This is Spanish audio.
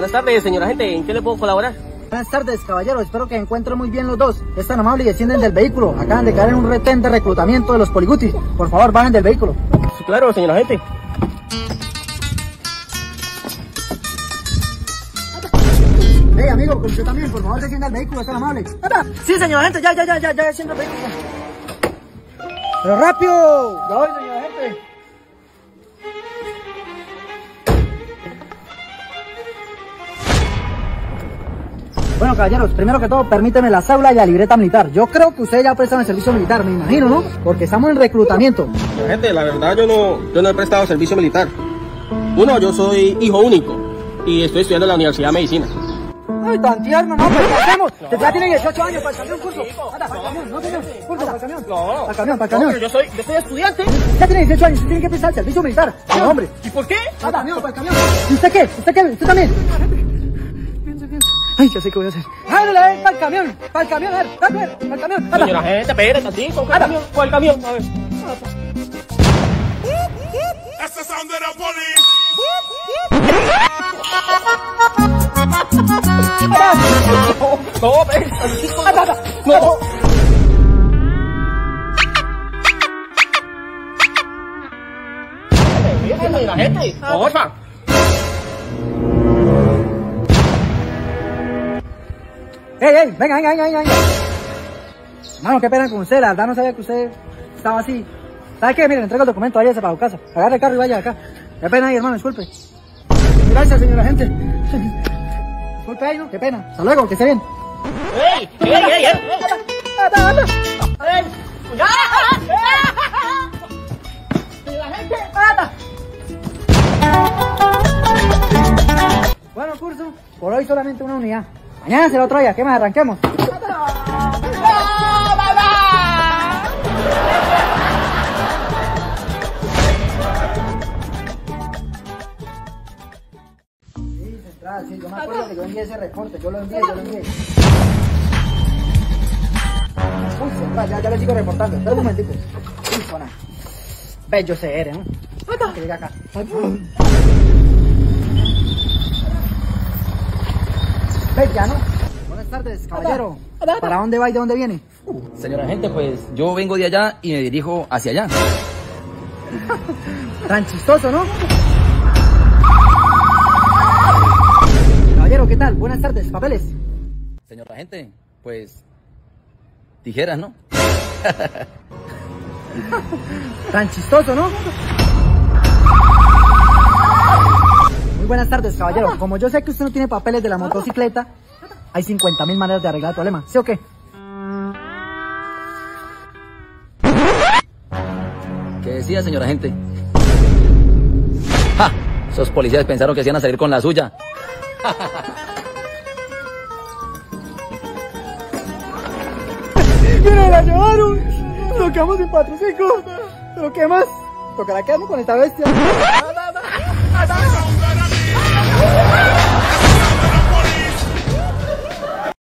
Buenas tardes, señora gente, ¿en qué le puedo colaborar? Buenas tardes, caballero, espero que encuentren muy bien los dos. Es tan amable y descienden del vehículo. Acaban de caer en un retén de reclutamiento de los poligutis. Por favor, bajen del vehículo. Sí, claro, señora gente. Hey, amigo, con usted también, por favor, descienda del vehículo, es tan amable. Sí, señora gente, ya, descienda del vehículo. ¡Pero rápido! Ya voy, señora gente. Bueno, caballeros, primero que todo, permíteme la cédula y la libreta militar. Yo creo que ustedes ya prestan el servicio militar, me imagino, ¿no? Porque estamos en reclutamiento. Gente, la verdad yo no he prestado servicio militar. Uno, yo soy hijo único y estoy estudiando en la Universidad de Medicina. Ay, tan tierno, no, pero ¿qué hacemos? Usted ya tiene 18 años para el camión, curso. Anda, para el camión, no, señor. Curso, para el camión. No. Para el camión. Pero yo soy estudiante. Usted tiene 18 años, usted tiene que prestar el servicio militar. No, hombre. ¿Y por qué? Para el camión. ¿Y usted qué? ¿Usted también? Ay, ya sé qué voy a hacer. ¡Ándale, para el camión! ¡Para el camión, a ver! ¡Para el camión! ¡Anda! Señora gente, espere, tantito, con el camión, a ver. That's the sound of the police. No. La gente, porfa. ¡Ey! Venga. Mano, qué pena con usted, la verdad no sabía que usted estaba así. ¿Sabe qué? Mire, entrega el documento, váyase para su casa. Agarre el carro y vaya acá. Qué pena ahí, hermano, disculpe. Gracias, señora gente. Disculpe ahí, ¿no? Qué pena. Hasta luego, que esté bien. ¡Ey! ¡Anda! ¡Ey! ¡Ya! ¡La gente! ¡Anda! Bueno, curso, por hoy solamente una unidad. Mañana será otro día, ¿qué más? Arranquemos. Sí, central, sí, yo me acuerdo que yo envié ese reporte, yo lo envié. Uy, central, ya le sigo reportando, espera un momentico. Uy, zona. Bello se eres, ¿no? Que llega acá. Bella, ¿no? Buenas tardes, caballero. ¿Para dónde va y de dónde viene? Señora gente, pues yo vengo de allá y me dirijo hacia allá. Tan chistoso, ¿no? Caballero, ¿qué tal? Buenas tardes, ¿papeles? Señora gente, pues tijeras, ¿no? Tan chistoso, ¿no? Muy buenas tardes, caballero. Como yo sé que usted no tiene papeles de la motocicleta, hay 50.000 maneras de arreglar el problema, ¿sí o qué? ¿Qué decía, señora gente? ¡Ja! Esos policías pensaron que se iban a salir con la suya. ¡Mira, la llevaron! ¡Nos quedamos sin patrocínio! ¿Pero qué más? Tocará quedarnos con esta bestia.